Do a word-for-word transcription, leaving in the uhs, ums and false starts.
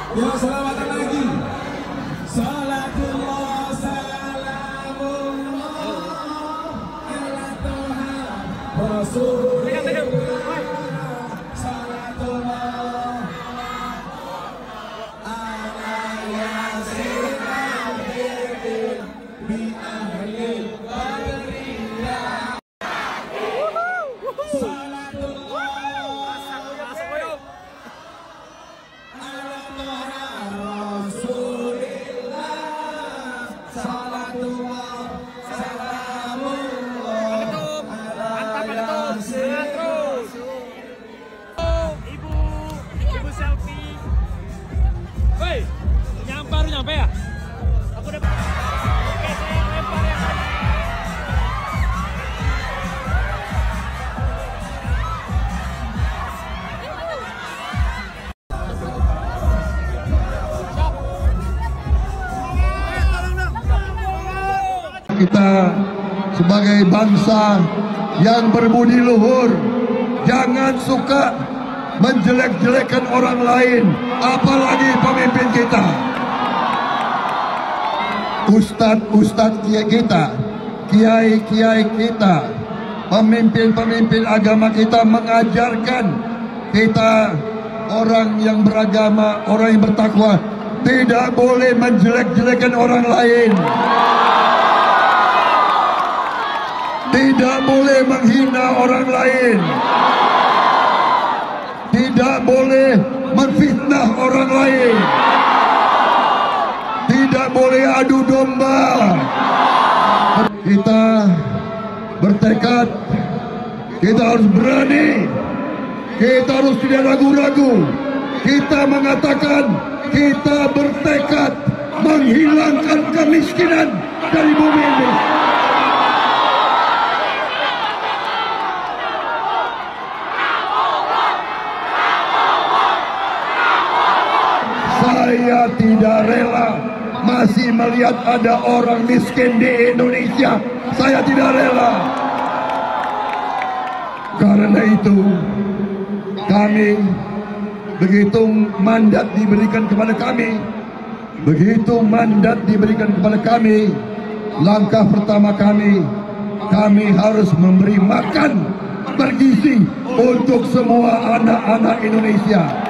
Ya, selamat lagi. Salatullah salamullah ala Tuhan Rasulullah. Salatullah ala yasin bi ahli badriyah. Nyampe ya? Aku udah. Oke, saya lempar yang mana? Kita sebagai bangsa yang berbudi luhur, jangan suka menjelek-jelekan orang lain, apalagi pemimpin kita. Ustadz-ustadz kita, kiai-kiai kita, pemimpin-pemimpin agama kita mengajarkan kita orang yang beragama, orang yang bertakwa tidak boleh menjelek-jelekan orang lain, tidak boleh menghina orang lain, tidak boleh menfitnah orang lain, tidak boleh adu domba. Kita bertekad, kita harus berani, kita harus tidak ragu-ragu. Kita mengatakan kita bertekad menghilangkan kemiskinan dari bumi ini. Saya tidak rela masih melihat ada orang miskin di Indonesia. Saya tidak rela. Karena itu kami, begitu mandat diberikan kepada kami, begitu mandat diberikan kepada kami, langkah pertama kami, kami harus memberi makan bergizi untuk semua anak-anak Indonesia.